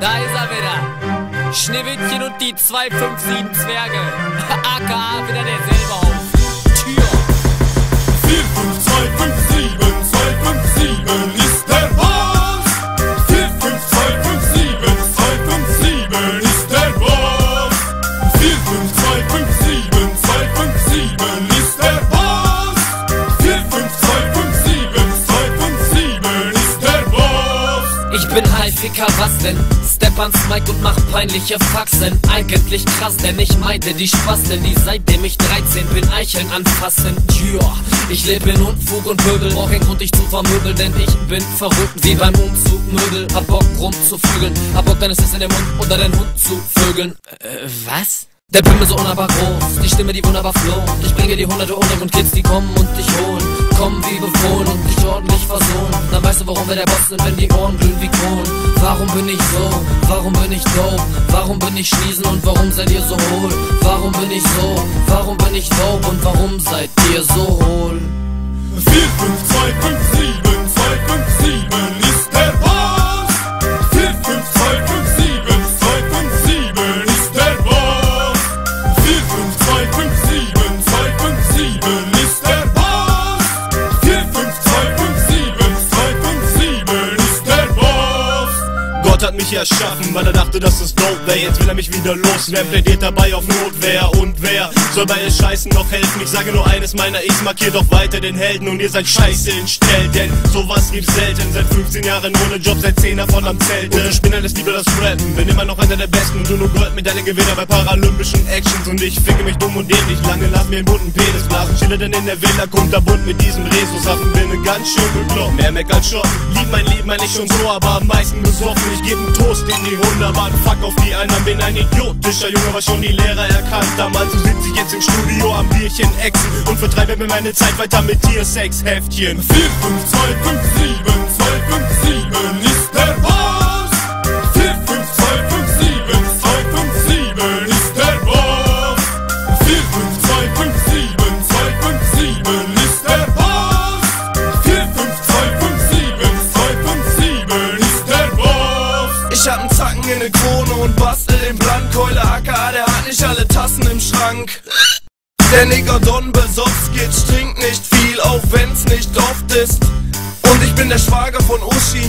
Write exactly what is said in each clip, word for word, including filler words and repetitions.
Da ist er wieder. Schneewittchen und die zwei fünf sieben Zwerge. aka wieder derselbe Haufen. Tür. vier fünf zwei fünf sieben zwei fünf sieben ist der Boss. vier fünf zwei fünf sieben zwei fünf sieben ist der Boss. vier fünf zwei fünf sieben zwei fünf sieben ist der Boss. vier fünf zwei fünf sieben zwei fünf sieben ist der Boss. Ich bin Haificker, was denn? Step ans Mic und mach peinliche Faxen. Eigentlich krass, denn ich meide die Spasten, die seitdem ich dreizehn bin Eicheln anfassen. Ja, ich lebe in Unfug und Pöbel, brauch keinen Grund dich zu vermöbeln, denn ich bin verrückt wie beim Umzug Möbel. Hab Bock rumzuvögeln, hab Bock deines ist in den Mund oder deinen Hund zu vögeln. Äh, was? Der Pimmel so unnahbar groß, die Stimme die wunderbar floh. Ich bringe die hunderte Untergrundkids, die kommen und dich holen. Kommen wie befohlen und dich ordentlich versohlen. Dann weißt du, warum wir der Boss sind, wenn die Ohren glühen wie Kohlen. Warum bin ich so? Warum bin ich dope? Warum bin ich schniesen und warum seid ihr so hohl? Warum bin ich so? Warum bin ich dope und warum seid ihr so hohl? vier fünf zwei fünf sieben zwei fünf sieben ist der Boss. vier fünf zwei fünf sieben zwei fünf sieben ist der Boss. vier fünf zwei fünf sieben zwei fünf sieben ist der Boss. vier fünf zwei fünf sieben zwei fünf sieben ist der Boss. Gott hat mich erschaffen, weil er dachte, dass es dope wär. Jetzt will er mich wieder loswerden, plädiert dabei auf Notwehr. Und wer soll bei ihr Scheißen noch helfen? Ich sage nur eines, meiner ich markiert doch weiter den Helden. Und ihr seid scheiße entstellt, denn sowas gibt's selten. Seit fünfzehn Jahren ohne Job, seit zehn davon am Zelt. Und ich bin alles lieber das Rappen, bin immer noch einer der Besten. Und du nur Goldmedaille Gewinner bei paralympischen Actions. Und ich ficke mich dumm und dämlich lange, lass mir einen bunten Penis blasen. Chille denn in der Villa, kunterbunt mit diesem Rezo-Sachen. Bin ne ganz schön bekloppt, mehr Meck als Schotten. Lieb mein Leben, mein ich schon so, aber am meisten besoffen. Ich geb einen Toast in die wunderbaren Fuck auf die anderen. Bin ein idiotischer Junge, was schon die Lehrer erkannt haben. Also sitze ich jetzt im Studio am Bierchen exen und vertreibe mir meine Zeit weiter mit Tiersex-Heftchen. vier fünf zwei fünf sieben zwei fünf sieben ist der Boss. vier fünf zwei fünf sieben zwei fünf sieben ist der Boss. vier fünf zwei fünf sieben zwei fünf sieben ist der Boss. vier fünf zwei fünf sieben zwei fünf sieben ist der Boss. Ich hab 'n Zacken in der Krone und bastel den Brandkeule. aka, der hat nicht alle Tassen im Schrank. Der Nigger Don besoffst geht, trinkt nicht viel, auch wenn's nicht oft ist. Und ich bin der Schwager von Uschi,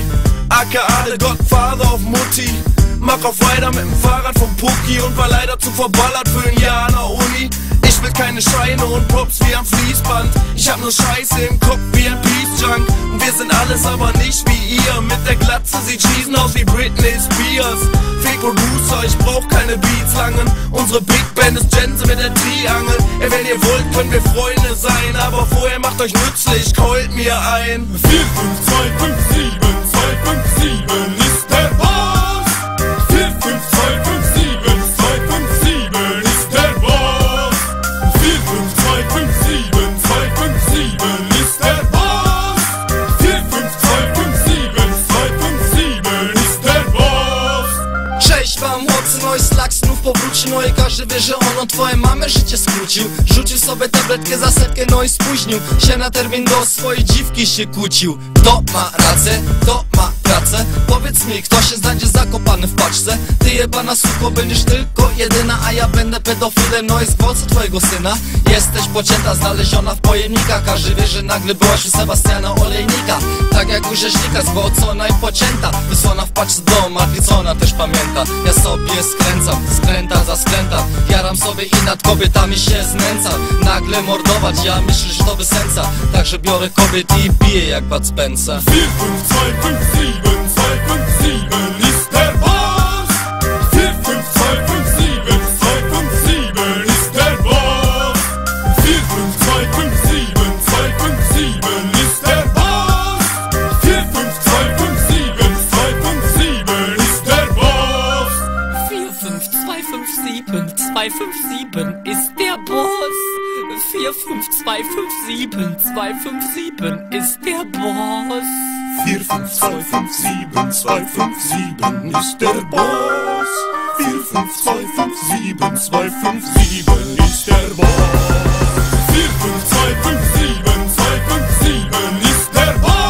aka der Gottvater auf Mutti. Mach auf weiter mit dem Fahrrad vom Pucki und war leider zu verballert für ein Jahr an der Uni. Ich will keine Scheine und Props wie am Fließband. Ich hab nur Scheiße im Kopf wie ein Peace-Junk. Und wir sind alles aber nicht wie ihr. Mit der Glatze sieht Schießen aus wie Britney Spears. Fake Producer, ich brauch keine Beats langen. Unsere Big Band ist Jense mit der Triangel. Ey, wenn ihr wollt, können wir Freunde sein. Aber vorher macht euch nützlich, callt mir ein. vier fünf zwei fünf sieben zwei fünf sieben ist der Boss. vier fünf zwei fünf sieben zwei fünf sieben ist der Boss. vier fünf zwei fünf sieben zwei fünf sieben ist der Boss. vier fünf zwei fünf sieben zwei fünf sieben ist der Boss. Cześć wam, chłopcy, no i slak znów powrócił. No i każdy wie, że on od twojej mamy życie skrócił. Rzucił sobie tabletkę za setkę, no i spóźnił się na termin, do swojej dziwki się kłócił. Kto ma rację, kto ma pracę? Powiedz mi, kto się znajdzie zakopany w paczce? Ty jebana suko, będziesz tylko jedyna, a ja będę pedofilem, no i zgwałcę twojego syna. Jesteś pocięta, znaleziona w pojemnikach. Każdy wie, że nagle byłaś u Sebastiana Olejnika. Tak jak u rzeźnika, zgwałcona i pocięta. Wysłana w paczce do matki, co ona też pamięta. Ja sobie skręcam, skręta za skręta. Jaram sobie i nad kobietami się znęcam. Nagle mordować, ja myślę, że to bez sensa. Także biorę kobiet i biję jak Bud Spencer. vier fünf zwei fünf sieben zwei fünf sieben ist der Boss. vier fünf zwei fünf sieben zwei fünf sieben ist der Boss. vier fünf zwei fünf sieben zwei fünf sieben ist der Boss. vier fünf zwei fünf sieben zwei fünf sieben ist der Boss. vier fünf zwei fünf sieben zwei fünf sieben ist der Boss. vier fünf zwei fünf sieben zwei fünf sieben ist der Boss. vier fünf zwei fünf sieben zwei fünf sieben ist der Boss. vier fünf zwei fünf sieben zwei fünf sieben ist der Boss. vier fünf zwei fünf sieben zwei fünf sieben ist der Boss.